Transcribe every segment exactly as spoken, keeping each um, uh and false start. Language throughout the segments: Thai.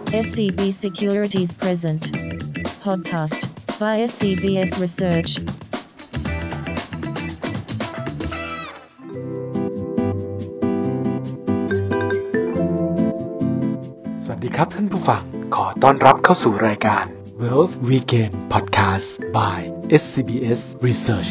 เอส ซี บี Securities Present Podcast by เอส ซี บี เอส Research สวัสดีครับท่านผู้ฟังขอต้อนรับเข้าสู่รายการ Wealth Weekend Podcast by เอส ซี บี เอส Research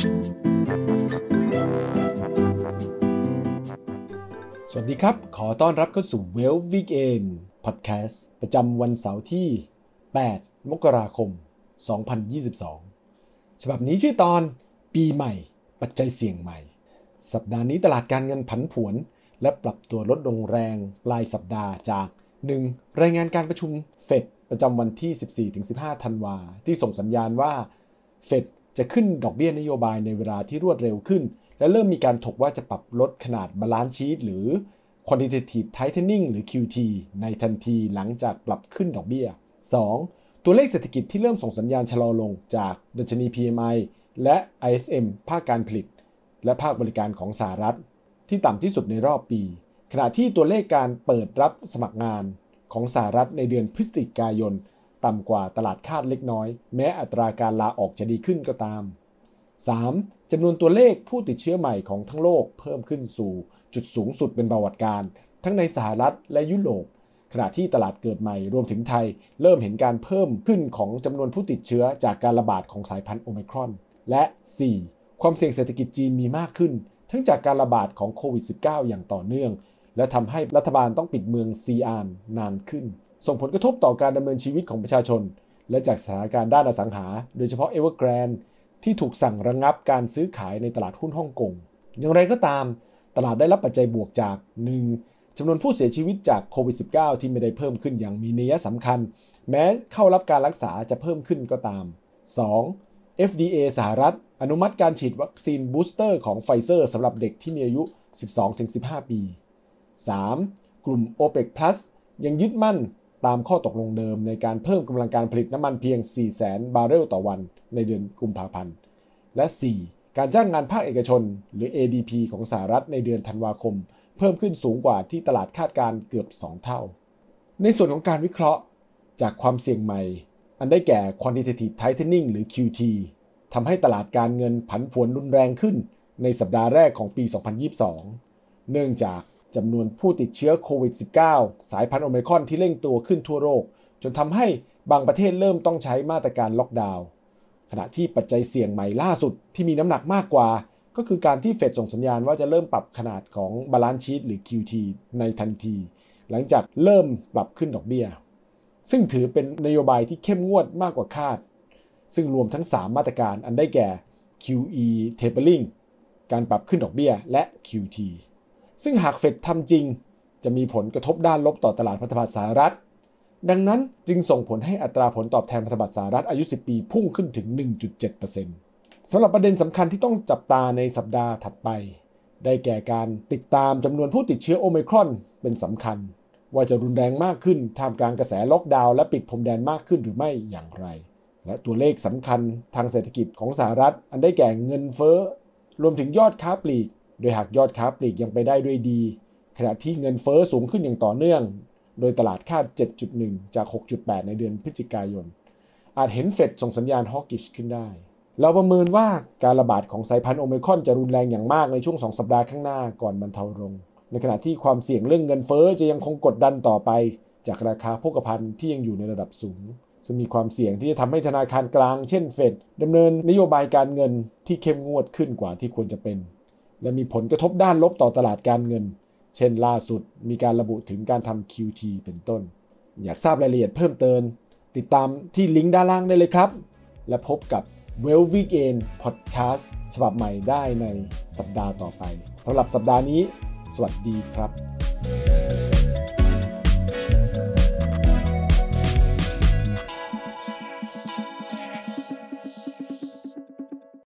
สวัสดีครับขอต้อนรับเข้าสู่ Wealth Weekend Podcast ประจำวันเสาร์ที่แปดมกราคมสองพันยี่สิบสองฉบับนี้ชื่อตอนปีใหม่ปัจจัยเสี่ยงใหม่สัปดาห์นี้ตลาดการเงินผันผวนและปรับตัวลดลงแรงปลายสัปดาห์จาก หนึ่ง รายงานการประชุมเฟดประจำวันที่ สิบสี่ถึงสิบห้า ธันวาที่ส่งสัญญาณว่าเฟดจะขึ้นดอกเบี้ยนโยบายในเวลาที่รวดเร็วขึ้นและเริ่มมีการถกว่าจะปรับลดขนาด Balance Sheet หรือ Quantitative Tightening หรือ คิว ที ในทันทีหลังจากปรับขึ้นดอกเบี้ย สอง ตัวเลขเศรษฐกิจที่เริ่มส่งสัญญาณชะลอลงจากดัชนี พี เอ็ม ไอ และ ไอ เอส เอ็ม ภาคการผลิตและภาคบริการของสหรัฐที่ต่ำที่สุดในรอบปีขณะที่ตัวเลขการเปิดรับสมัครงานของสหรัฐในเดือนพฤศจิกายนต่ำกว่าตลาดคาดเล็กน้อยแม้อัตราการลาออกจะดีขึ้นก็ตาม สาม จำนวนตัวเลขผู้ติดเชื้อใหม่ของทั้งโลกเพิ่มขึ้นสู่จุดสูงสุดเป็นประวัติการณ์ทั้งในสหรัฐและยุโรปขณะที่ตลาดเกิดใหม่รวมถึงไทยเริ่มเห็นการเพิ่มขึ้นของจำนวนผู้ติดเชื้อจากการระบาดของสายพันธุ์โอไมครอนและ สี่ ความเสี่ยงเศรษฐกิจจีนมีมากขึ้นทั้งจากการระบาดของโควิด สิบเก้า อย่างต่อเนื่องและทำให้รัฐบาลต้องปิดเมืองซีอานนานขึ้นส่งผลกระทบต่อการดำเนินชีวิตของประชาชนและจากสถานการณ์ด้านอสังหาโดยเฉพาะ Evergrande ที่ถูกสั่งระงับการซื้อขายในตลาดหุ้นฮ่องกงอย่างไรก็ตามตลาดได้รับปัจจัยบวกจาก หนึ่ง จำนวนผู้เสียชีวิตจากโควิด สิบเก้า ที่ไม่ได้เพิ่มขึ้นอย่างมีนัยสำคัญแม้เข้ารับการรักษาจะเพิ่มขึ้นก็ตาม สอง เอฟ ดี เอ สหรัฐอนุมัติการฉีดวัคซีนบูสเตอร์ของไฟเซอร์สำหรับเด็กที่มีอายุ สิบสองถึงสิบห้า ปี สาม กลุ่ม โอเปก พลัส ยังยึดมั่นตามข้อตกลงเดิมในการเพิ่มกำลังการผลิตน้ำมันเพียง สี่แสน บาร์เรลต่อวันในเดือนกุมภาพันธ์และ สี่ การจ้างงานภาคเอกชนหรือ เอ ดี พี ของสหรัฐในเดือนธันวาคมเพิ่มขึ้นสูงกว่าที่ตลาดคาดการณ์เกือบ สอง เท่าในส่วนของการวิเคราะห์จากความเสี่ยงใหม่อันได้แก่ Quantitative Tightening หรือ คิว ที ทำให้ตลาดการเงินผันผวนรุนแรงขึ้นในสัปดาห์แรกของปี สองพันยี่สิบสอง เนื่องจากจำนวนผู้ติดเชื้อโควิด สิบเก้า สายพันธุ์โอไมครอนที่เร่งตัวขึ้นทั่วโลกจนทำให้บางประเทศเริ่มต้องใช้มาตรการล็อกดาวน์ขณะที่ปัจจัยเสี่ยงใหม่ล่าสุดที่มีน้ำหนักมากกว่าก็คือการที่เฟดส่งสัญญาณว่าจะเริ่มปรับขนาดของ Balance Sheet หรือ คิว ที ในทันทีหลังจากเริ่มปรับขึ้นดอกเบี้ยซึ่งถือเป็นนโยบายที่เข้มงวดมากกว่าคาดซึ่งรวมทั้งสามมาตรการอันได้แก่ คิว อี Tapering การปรับขึ้นดอกเบี้ยและ คิว ที ซึ่งหากเฟดทำจริงจะมีผลกระทบด้านลบต่อตลาดพันธบัตรสหรัฐดังนั้นจึงส่งผลให้อัตราผลตอบแทนพันธบัตรสหรัฐอายุสิบปีพุ่งขึ้นถึง หนึ่งจุดเจ็ดเปอร์เซ็นต์ สำหรับประเด็นสำคัญที่ต้องจับตาในสัปดาห์ถัดไปได้แก่การติดตามจำนวนผู้ติดเชื้อโอไมครอนเป็นสำคัญว่าจะรุนแรงมากขึ้นท่ามกลางกระแสล็อกดาวน์และปิดพรมแดนมากขึ้นหรือไม่อย่างไรและตัวเลขสำคัญทางเศรษฐกิจของสหรัฐอันได้แก่เงินเฟ้อรวมถึงยอดค้าปลีกโดยหากยอดค้าปลีกยังไปได้ด้วยดีขณะที่เงินเฟ้อสูงขึ้นอย่างต่อเนื่องโดยตลาดคาด เจ็ดจุดหนึ่ง จาก หกจุดแปด ในเดือนพฤศจิกายนอาจเห็นเฟดส่งสัญญาณฮอกกิชขึ้นได้เราประเมินว่าการระบาดของสายพันธุ์โอไมครอนจะรุนแรงอย่างมากในช่วงสองสัปดาห์ข้างหน้าก่อนบรรเทาลงในขณะที่ความเสี่ยงเรื่องเงินเฟ้อจะยังคงกดดันต่อไปจากราคาโภคภัณฑ์ที่ยังอยู่ในระดับสูงซึ่งมีความเสี่ยงที่จะทำให้ธนาคารกลางเช่นเฟดดำเนินนโยบายการเงินที่เข้มงวดขึ้นกว่าที่ควรจะเป็นและมีผลกระทบด้านลบต่อตลาดการเงินเช่นล่าสุดมีการระบุถึงการทำ คิว ที เป็นต้นอยากทราบรายละเอียดเพิ่มเติมติดตามที่ลิงก์ด้านล่างได้เลยครับและพบกับ Wealth Weekend Podcast ฉบับใหม่ได้ในสัปดาห์ต่อไปสำหรับสัปดาห์นี้สวัสดีครับ